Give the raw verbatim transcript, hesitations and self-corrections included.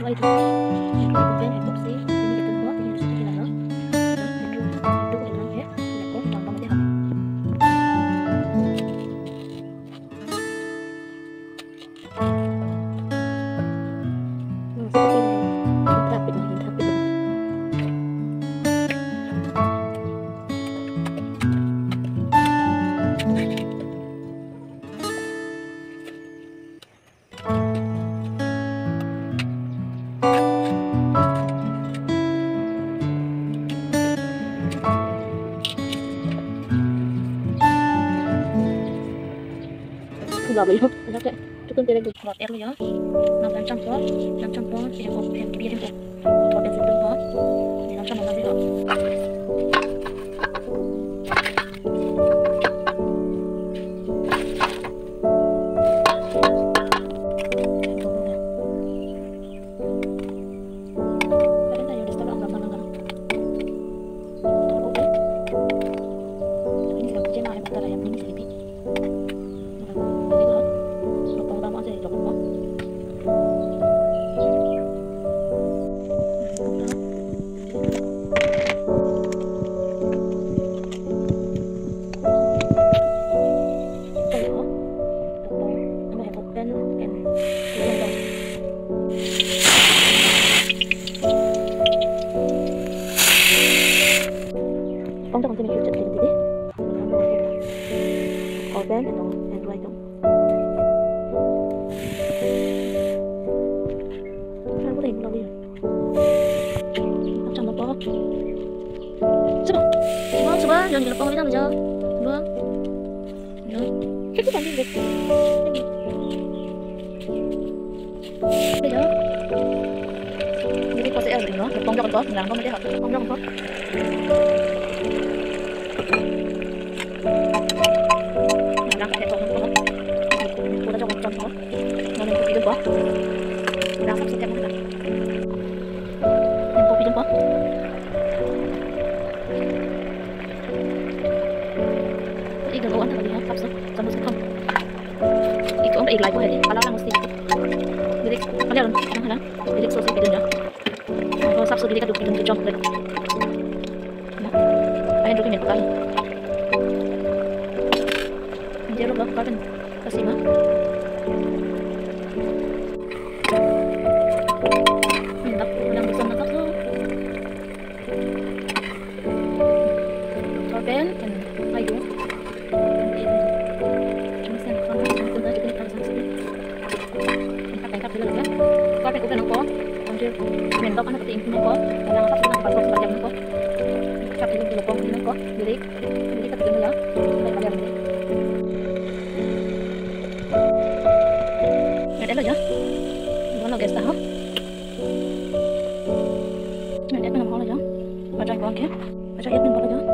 mulai itu kemudian hạnh phúc gì ini gitu buat ini harus kita lalu itu itu dengan ya itu gampang aja kan seperti ini rapid ini rapid Gak boleh hop, oke. Cukup tidak good hot air ya. Nah, dan campur, dan campur si hop hem biar hop. Hop dan sentuh hop. Ini langsung mau ngasih hop. Kalian tahu udah setelah enggak mana-mana. Oke. Ini sudah kerja nah hebat yang ini sedikit. Không trong cái mình chụp thì đi. Có bên nó and right không. Sao có thể đâu đi. Trong nó có. Coba. Coba coba jangan lupa kita aja. Dua. Dua. Kita kan đi. Bây giờ. Jadi có sẽ ở nó, không cho con có, làm con mới học, không cho con có. Đang thể thống có cô đã cho một con có nó nên copy đơn có đang sắp xếp thêm một lần nên copy đơn có ý đừng có ăn thật gì hết sắp xếp cho nó sẽ không ý cũng để lại có thể đi và nó đang một xí đi đi có leo lên đang hả đi đi số xí bị đơn nữa rồi sắp xếp đi các được đơn cho lên anh được cái miệng tay dia lo bakal kan kasih mah minta ulang bersama kakak korban dan ayu ini sen korban itu tadi kita harus sini angkat angkat dulu ya korban udah nongko lanjut mentok anak keting nongko dan angkat kita pas pas jam nongko satu dulu nongko nongko jadi jadi kita dulu ya mulai kalian ini để rồi chứ nó là cái sao mình để cái làm khó rồi chứ và trái con kia và trái hết mình có rồi chứ